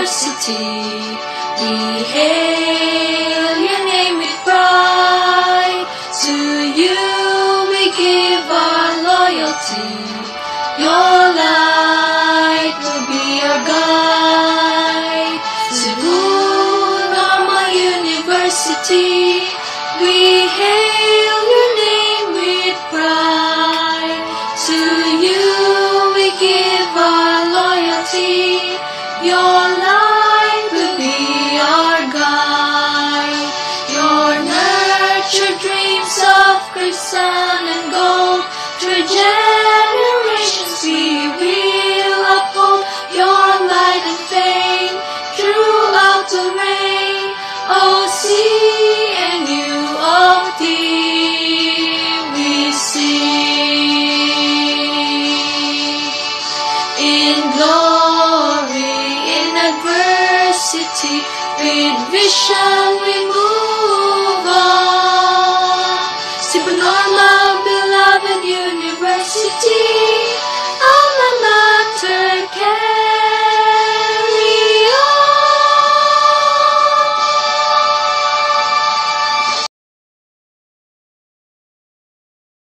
University. We hail your name with pride. To you we give our loyalty. Your light will be our guide. Cebu Normal University. We hail your name with pride. To you we give our loyalty. Your light will be our guide. Your nurtured dreams of crimson and gold, through generations we will uphold. Your light and fame throughout the reign. OCNUOD we sing. In glory, in adversity, with vision